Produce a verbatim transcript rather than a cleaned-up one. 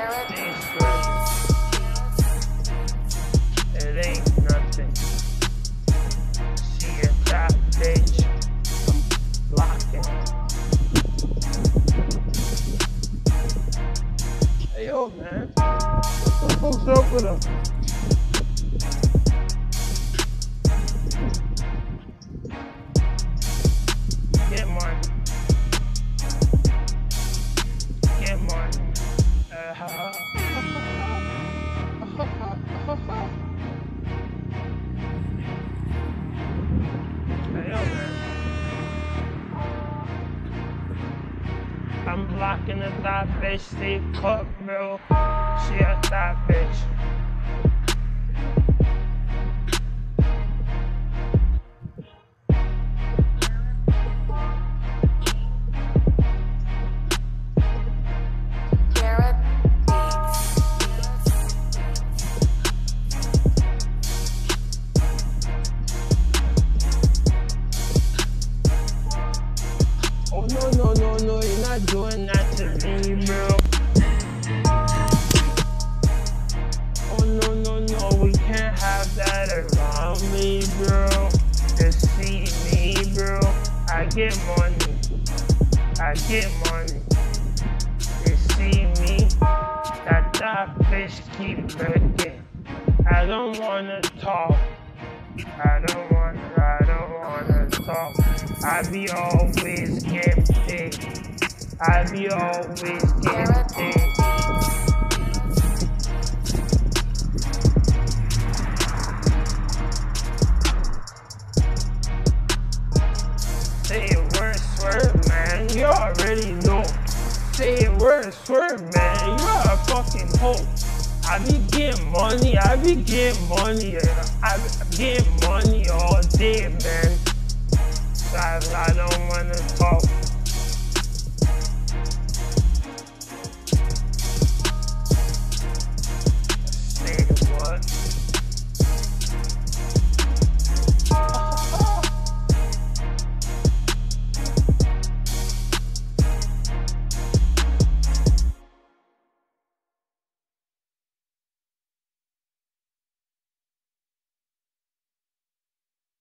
Stay swerving. It ain't nothing. See a top bitch. I'm blocking. Hey yo, man. What the fuck's up with him? Get money. Get money. Uh, ha, ha. Hey, yo, man. I'm blocking the thought bitch, stay cut, bro. She a thought bitch. Oh no, no, no, no, you're not doing that to me, bro. Oh no, no, no, we can't have that around me, bro. Just see me, bro. I get money. I get money. You see me? That that bitch keep looking. I don't wanna talk. I don't wanna, I don't wanna talk. I be always getting paid. I be always getting paid. Say it word, swerve, man. You already know. Say it word, swerve, man. You're a fucking hoe. I be getting money, I be getting money, I be getting money all day, man. So I, I don't wanna talk.